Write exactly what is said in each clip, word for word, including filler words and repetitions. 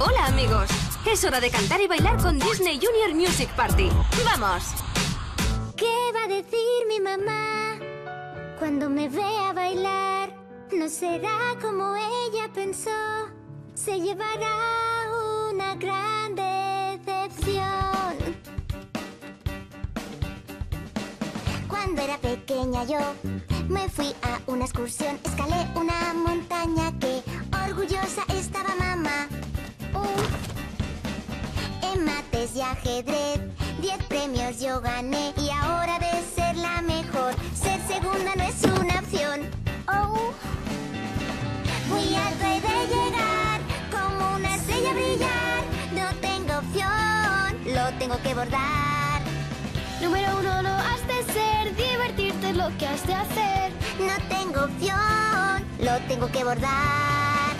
Hola, amigos. Es hora de cantar y bailar con Disney Junior Music Party. ¡Vamos! ¿Qué va a decir mi mamá cuando me vea bailar? No será como ella pensó. Se llevará una gran decepción. Cuando era pequeña yo me fui a una excursión. Escalé una montaña que orgullosa estaba mamá. Uh. En mates y ajedrez diez premios yo gané. Y ahora de ser la mejor, ser segunda no es una opción. Oh. Muy alto he de llegar, como una estrella brillar. No tengo opción, lo tengo que bordar. Número uno no has de ser, divertirte es lo que has de hacer. No tengo opción, lo tengo que bordar.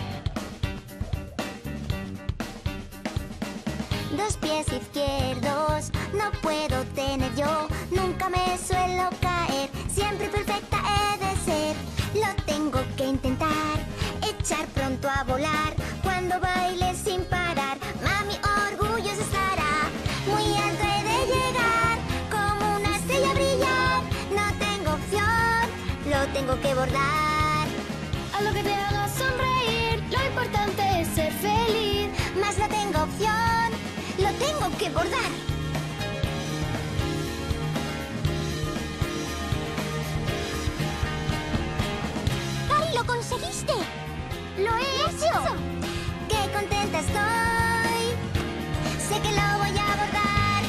Dos pies izquierdos no puedo tener yo. Nunca me suelo caer, siempre perfecta he de ser. Lo tengo que intentar, echar pronto a volar. Cuando baile sin parar, mami orgullosa estará. Muy alto he de llegar, como una estrella brillar. No tengo opción, lo tengo que bordar. A lo que te haga sonreír, lo importante es ser feliz. Más no tengo opción, lo tengo que bordar. ¡Cari, lo conseguiste! ¡Lo he hecho! ¡Qué contenta estoy! Sé que lo voy a bordar.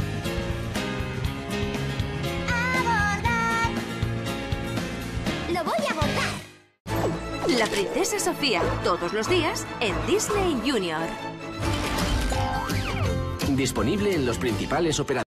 ¡A bordar! ¡Lo voy a bordar! La princesa Sofía, todos los días en Disney Junior. Disponible en los principales operadores.